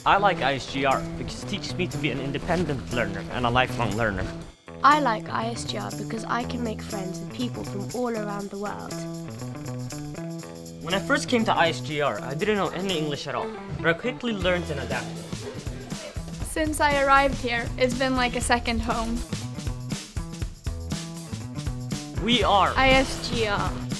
I like ISGR because it teaches me to be an independent learner and a lifelong learner. I like ISGR because I can make friends with people from all around the world. When I first came to ISGR, I didn't know any English at all, but I quickly learned and adapted. Since I arrived here, it's been like a second home. We are ISGR.